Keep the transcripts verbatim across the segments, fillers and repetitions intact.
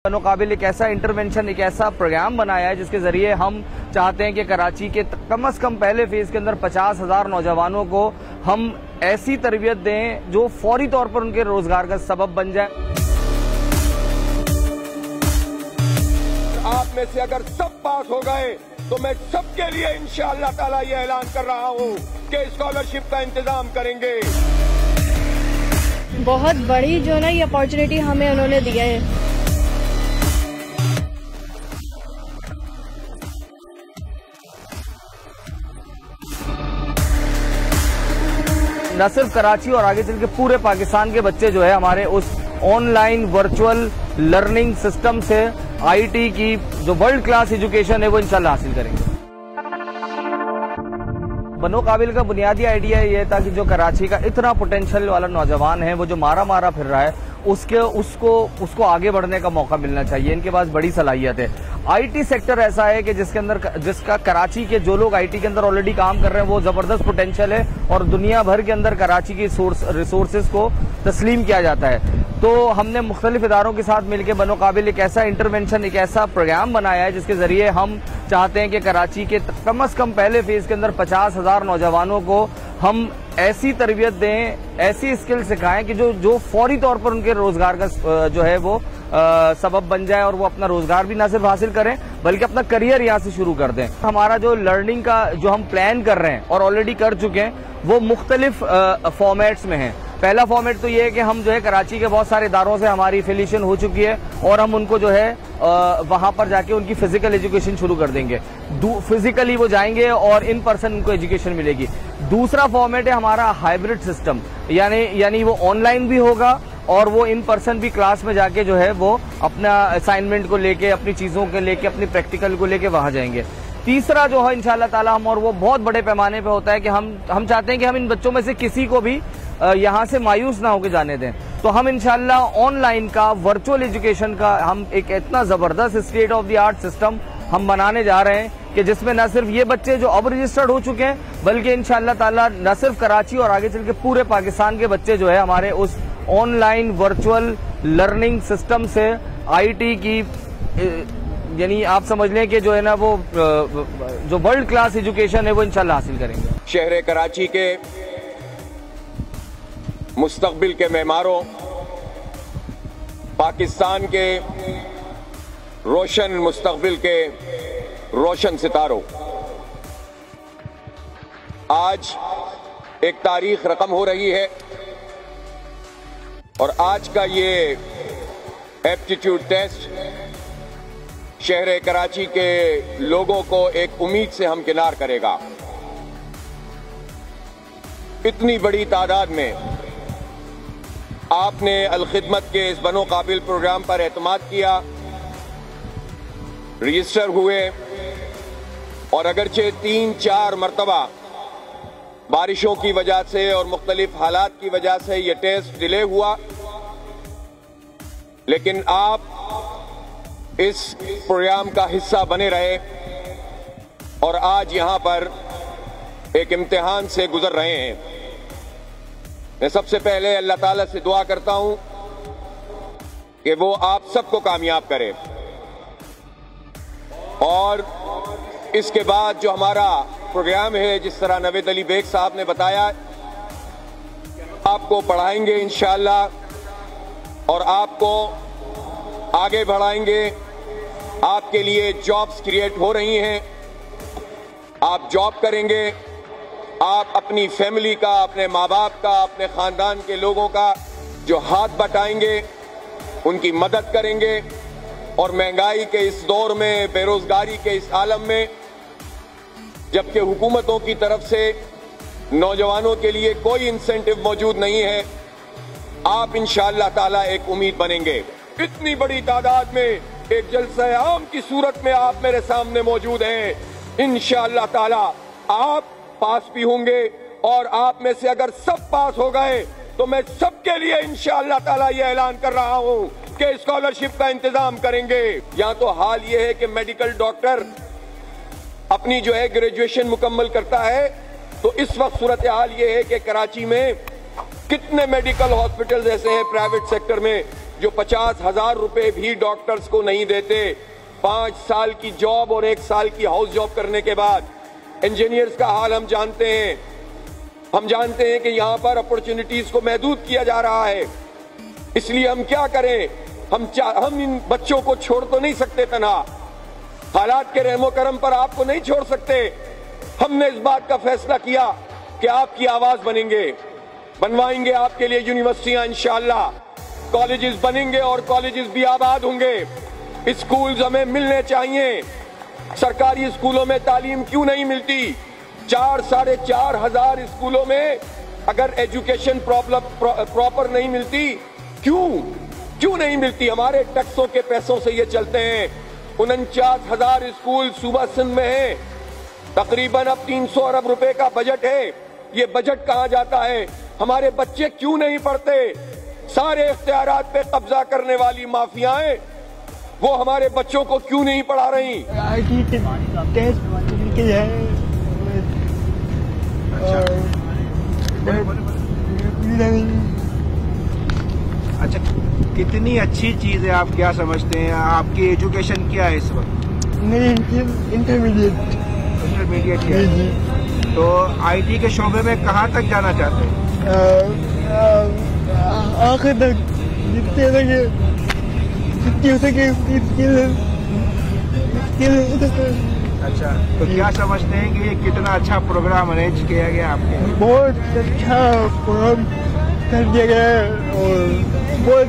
बनो काबिल एक ऐसा इंटरवेंशन, एक ऐसा प्रोग्राम बनाया है जिसके जरिए हम चाहते हैं कि कराची के कम से कम पहले फेज के अंदर पचास हजार नौजवानों को हम ऐसी तरबियत दें जो फौरी तौर पर उनके रोजगार का सबब बन जाए। आप में से अगर सब पास हो गए तो मैं सबके लिए इंशाअल्लाह ताला ये ऐलान कर रहा हूँ कि स्कॉलरशिप का इंतजाम करेंगे। बहुत बड़ी जो ना ये अपॉर्चुनिटी हमें उन्होंने दिया है। न सिर्फ कराची और आगे चल के पूरे पाकिस्तान के बच्चे जो है हमारे उस ऑनलाइन वर्चुअल लर्निंग सिस्टम से आईटी की जो वर्ल्ड क्लास एजुकेशन है वो इंशाल्लाह हासिल करेंगे। बनो काबिल का बुनियादी आइडिया ये था कि जो कराची का इतना पोटेंशियल वाला नौजवान है वो जो मारा मारा फिर रहा है उसके उसको उसको आगे बढ़ने का मौका मिलना चाहिए। इनके पास बड़ी सलाहियत है। आईटी सेक्टर ऐसा है कि जिसके अंदर जिसका कराची के जो लोग आईटी के अंदर ऑलरेडी काम कर रहे हैं वो जबरदस्त पोटेंशियल है और दुनिया भर के अंदर कराची की रिसोर्सेज को तस्लीम किया जाता है। तो हमने मुख्तलिफ इदारों के साथ मिलकर बनो काबिल एक ऐसा इंटरवेंशन, एक ऐसा प्रोग्राम बनाया है जिसके जरिए हम चाहते हैं कि कराची के कम से कम पहले फेज के अंदर पचास हजार नौजवानों को हम ऐसी तरबियत दें, ऐसी स्किल सिखाएं कि जो जो फौरी तौर पर उनके रोजगार का जो है वो आ, सबब बन जाए और वो अपना रोजगार भी ना सिर्फ हासिल करें बल्कि अपना करियर यहाँ से शुरू कर दें। हमारा जो लर्निंग का जो हम प्लान कर रहे हैं और ऑलरेडी कर चुके हैं वो मुख्तलिफ फॉर्मेट्स में है। पहला फॉर्मेट तो ये है कि हम जो है कराची के बहुत सारे इदारों से हमारी एफिलिएशन हो चुकी है और हम उनको जो है वहां पर जाके उनकी फिजिकल एजुकेशन शुरू कर देंगे। फिजिकली वो जाएंगे और इन पर्सन उनको एजुकेशन मिलेगी। दूसरा फॉर्मेट है हमारा हाइब्रिड सिस्टम, यानी यानी वो ऑनलाइन भी होगा और वो इन पर्सन भी क्लास में जाके जो है वो अपना असाइनमेंट को लेके, अपनी चीजों को लेके, अपनी प्रैक्टिकल को लेके वहां जाएंगे। तीसरा जो है इंशाअल्लाह ताला हम, और वो बहुत बड़े पैमाने पे होता है कि हम हम चाहते हैं कि हम इन बच्चों में से किसी को भी यहाँ से मायूस ना होकर जाने दें। तो हम इंशाअल्लाह ऑनलाइन का, वर्चुअल एजुकेशन का हम एक इतना जबरदस्त state of the art system हम बनाने जा रहे हैं कि जिसमें न सिर्फ ये बच्चे जो अब रजिस्टर्ड हो चुके हैं बल्कि इंशाअल्लाह ताला न सिर्फ कराची और आगे चल के पूरे पाकिस्तान के बच्चे जो है हमारे उस ऑनलाइन वर्चुअल लर्निंग सिस्टम से आईटी की, यानी आप समझ लें कि जो है ना वो जो वर्ल्ड क्लास एजुकेशन है वो इंशाल्लाह हासिल करेंगे। शहर कराची के मुस्तकबिल के मेहमारों, पाकिस्तान के रोशन मुस्तकबिल के रोशन सितारों, आज एक तारीख रकम हो रही है और आज का ये एप्टीट्यूड टेस्ट शहर कराची के लोगों को एक उम्मीद से हमकिनार करेगा। इतनी बड़ी तादाद में आपने अलखिदमत के इस बनो काबिल प्रोग्राम पर एतमाद किया, रजिस्टर हुए और अगरचे तीन चार मरतबा बारिशों की वजह से और मुख्तलिफ हालात की वजह से यह टेस्ट डिले हुआ, लेकिन आप इस प्रोग्राम का हिस्सा बने रहे और आज यहां पर एक इम्तिहान से गुजर रहे हैं। मैं सबसे पहले अल्लाह ताला से दुआ करता हूं कि वो आप सबको कामयाब करे और इसके बाद जो हमारा प्रोग्राम है, जिस तरह नवेद अली बेग साहब ने बताया, आपको पढ़ाएंगे इंशाअल्लाह और आपको आगे बढ़ाएंगे। आपके लिए जॉब्स क्रिएट हो रही हैं, आप जॉब करेंगे, आप अपनी फैमिली का, अपने माँ बाप का, अपने खानदान के लोगों का जो हाथ बटाएंगे उनकी मदद करेंगे और महंगाई के इस दौर में, बेरोजगारी के इस आलम में, जबकि हुकूमतों की तरफ से नौजवानों के लिए कोई इंसेंटिव मौजूद नहीं है, आप इंशाअल्लाह ताला एक उम्मीद बनेंगे। इतनी बड़ी तादाद में एक जलसा आम की सूरत में आप मेरे सामने मौजूद हैं। इंशाअल्लाह ताला आप पास भी होंगे और आप में से अगर सब पास हो गए तो मैं सबके लिए इंशाअल्लाह ताला ये ऐलान कर रहा हूं कि स्कॉलरशिप का इंतजाम करेंगे। यहाँ तो हाल ये है कि मेडिकल डॉक्टर अपनी जो है ग्रेजुएशन मुकम्मल करता है, तो इस वक्त सूरत हाल ये है कि कराची में कितने मेडिकल हॉस्पिटल ऐसे हैं प्राइवेट सेक्टर में जो पचास हजार रुपए भी डॉक्टर्स को नहीं देते, पांच साल की जॉब और एक साल की हाउस जॉब करने के बाद। इंजीनियर्स का हाल हम जानते हैं। हम जानते हैं कि यहां पर अपॉर्चुनिटीज को महदूद किया जा रहा है। इसलिए हम क्या करें, हम हम इन बच्चों को छोड़ तो नहीं सकते तन्हा। हालात के रहमो करम पर आपको नहीं छोड़ सकते। हमने इस बात का फैसला किया कि आपकी आवाज बनेंगे, बनवाएंगे आपके लिए यूनिवर्सिटियां इंशाअल्लाह, कॉलेजेस बनेंगे और कॉलेजेस भी आबाद होंगे। स्कूल्स हमें मिलने चाहिए। सरकारी स्कूलों में तालीम क्यों नहीं मिलती? चार साढ़े चार हजार स्कूलों में अगर एजुकेशन प्रॉपर नहीं मिलती, क्यों क्यों नहीं मिलती? हमारे टैक्सों के पैसों से ये चलते हैं। उनचास हजार स्कूल सूबा सिंध में हैं। तकरीबन अब तीन सौ अरब रुपए का बजट है। ये बजट कहां जाता है? हमारे बच्चे क्यों नहीं पढ़ते? सारे इख्तियारात पे कब्जा करने वाली माफियाएं वो हमारे बच्चों को क्यों नहीं पढ़ा रही? अच्छा, कितनी अच्छी चीज है, आप क्या समझते हैं? आपकी एजुकेशन क्या है इस वक्त? मेरी इंटरमीडिएट इंटरमीडिएट है। तो आईटी के शोबे में कहाँ तक जाना चाहते हैं? आखिर तक, जितने तक जितनी हो सके अच्छा, तो क्या समझते हैं कि ये कितना अच्छा प्रोग्राम अरेंज किया गया आपके? बहुत अच्छा प्रोग्राम कर दिया गया है और बहुत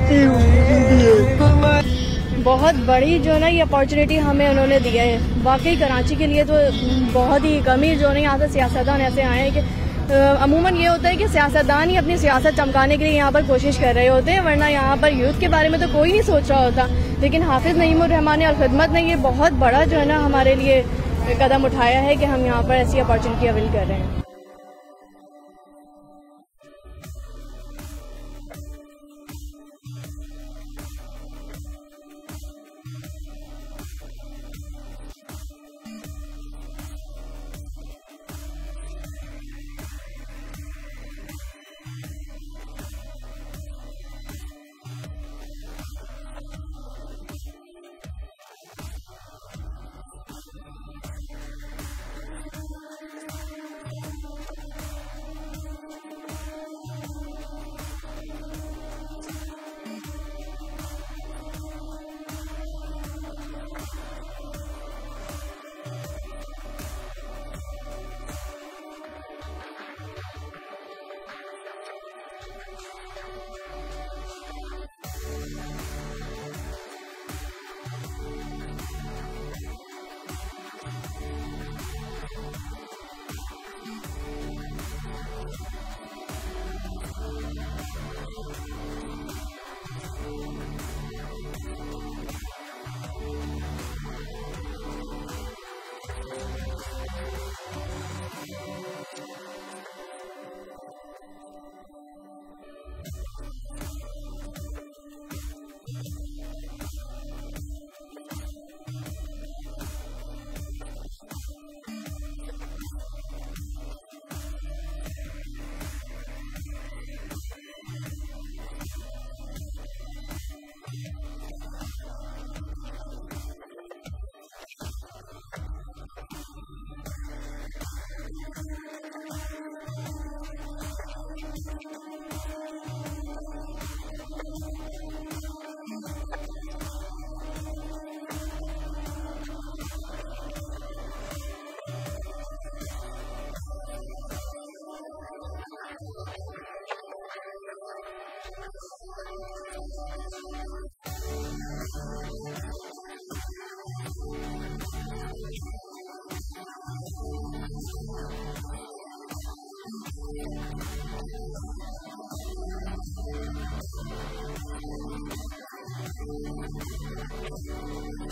ही बहुत बड़ी जो ना ये अपॉर्चुनिटी हमें उन्होंने दिया है। वाकई कराची के लिए तो बहुत ही कमी जो नहीं, यहाँ से सियासतदान ऐसे आए हैं कि अमूमन ये होता है कि सियासतदान ही अपनी सियासत चमकाने के लिए यहाँ पर कोशिश कर रहे होते हैं, वरना यहाँ पर यूथ के बारे में तो कोई नहीं सोच रहा होता। लेकिन हाफिज नईमुर रहमान और खिदमत ने ये बहुत बड़ा जो है ना हमारे लिए कदम उठाया है कि हम यहाँ पर ऐसी अपॉर्चुनिटी अवेल कर रहे हैं।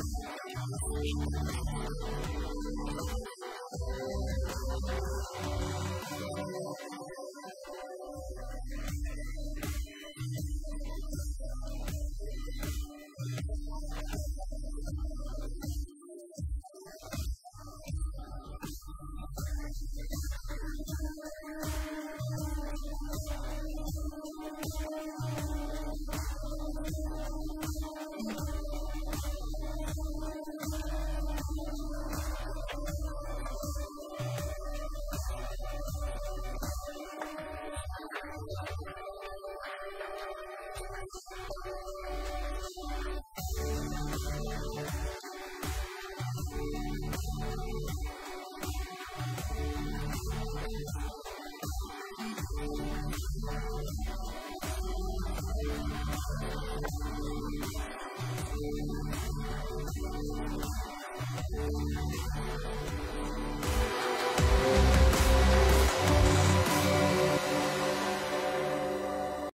Thank you.